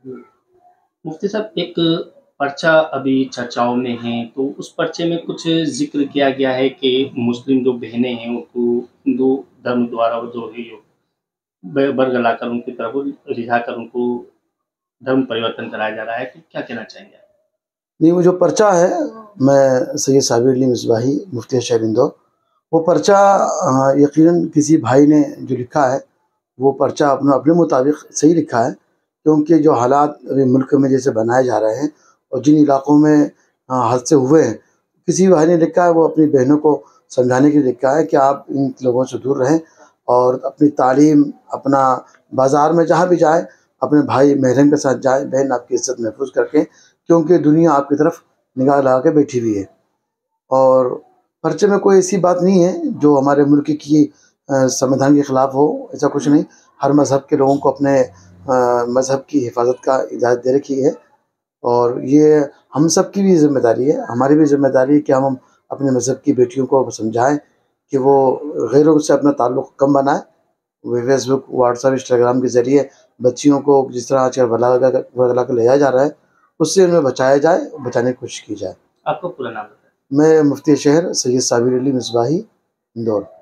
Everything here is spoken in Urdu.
مفتی صاحب، ایک پرچہ ابھی چرچاؤں میں ہے، تو اس پرچے میں کچھ ذکر کیا گیا ہے کہ مسلم جو بہنیں ہیں ان کو ہندو دھرم دوارا وہ جو ہے برگلا کر ان کی طرف رجھا کر ان کو دھرم پریورتن کرایا جا رہا ہے، تو کیا کہنا چاہیں گے آپ؟ نہیں، وہ جو پرچہ ہے، میں سید صابر علی مصباحی مفتی شہر اندور، وہ پرچہ یقیناً کسی بھائی نے جو لکھا ہے وہ پرچہ اپنے مطابق صحیح لکھا ہے، کیونکہ جو حالات ابھی ملک میں جیسے بنائے جا رہے ہیں اور جن علاقوں میں حادثے ہوئے ہیں، کسی بھائی نے لکھا ہے وہ اپنی بہنوں کو سمجھانے کے لیے لکھا ہے کہ آپ ان لوگوں سے دور رہیں اور اپنی تعلیم، اپنا بازار میں جہاں بھی جائیں اپنے بھائی محرم کے ساتھ جائیں، بہن آپ کی عزت محفوظ کر کے، کیونکہ دنیا آپ کی طرف نگاہ لگا کے بیٹھی ہوئی ہے۔ اور پرچے میں کوئی ایسی بات نہیں ہے جو ہمارے ملک کی سمویدھان کے خلاف ہو، ایسا کچھ نہیں۔ ہر مذہب کے لوگوں کو اپنے مذہب کی حفاظت کا اجازت دے رکھی ہے، اور یہ ہم سب کی بھی ذمہ داری ہے، ہماری بھی ذمہ داری ہے کہ ہم اپنے مذہب کی بیٹیوں کو سمجھائیں کہ وہ غیروں سے اپنا تعلق کم بنائیں۔ Facebook, WhatsApp, Instagram کے ذریعے بچیوں کو جس طرح آج کل بھلا کر لے جایا جا رہا ہے، اس سے انہیں بچایا جائے، بچانے کی کوشش کی جائے۔ آپ کا پورا نام بتائیں۔ میں مفتی شہر سید صابر علی مصباحی، اندور۔